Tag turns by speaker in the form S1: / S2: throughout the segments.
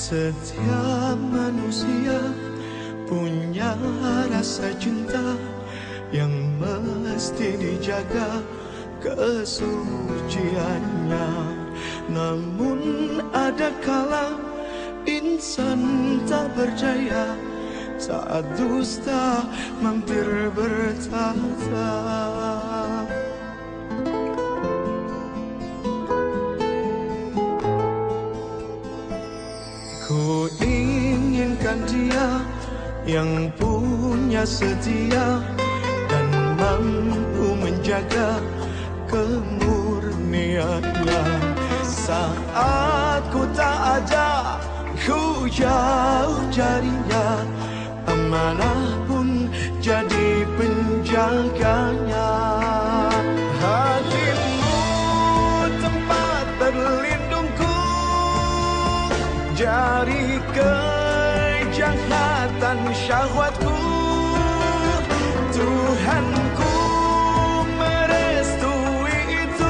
S1: Setiap manusia punya rasa cinta yang mesti dijaga kesuciannya. Namun ada kala insan tak berdaya saat dusta mampir bertata. Ku inginkan dia yang punya setia dan mampu menjaga kemurniannya. Saat ku tak ada, ku jauh darinya, amanah pun jadi penjaganya. Hatimu tempat berlindungku dari kejahatan syahwatku. Tuhanku merestui itu,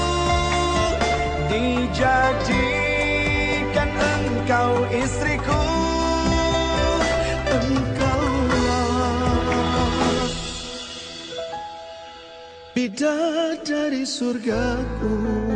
S1: dijadikan engkau istriku. Engkaulah bidadari surgaku.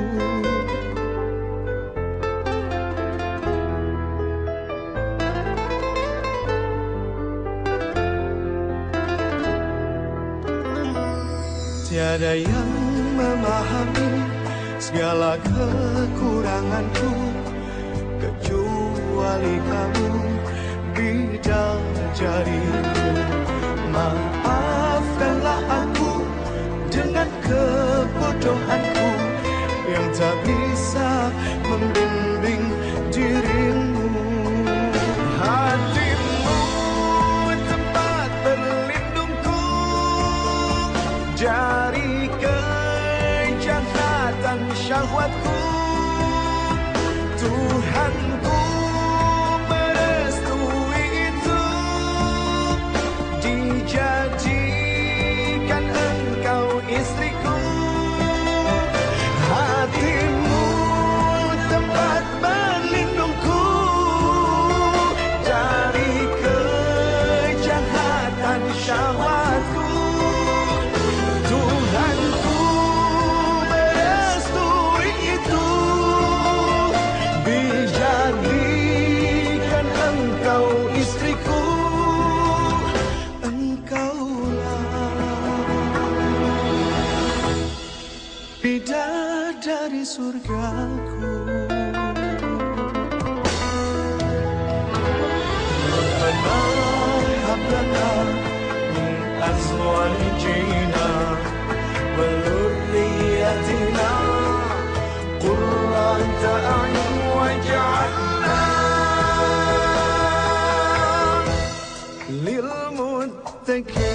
S1: Tiada yang memahami segala kekuranganku kecuali kamu, bidadariku. Maafkanlah aku dengan kebodohanku yang tak bisa membimbing dirimu. Hatimu tempat berlindungku dari kejahatan syahwatku. Tuhanku merestui itu, dijadikan engkau istriku. Hatimu tempat berlindungku dari kejahatan syahwatku. Tuhanku merestui itu, dijadikan engkau istriku. Engkaulah bidadari surgaku. Rabbana hab lana min azwajina wa dhurriyyatina qurrata a'yun waj'alna lil muttaqin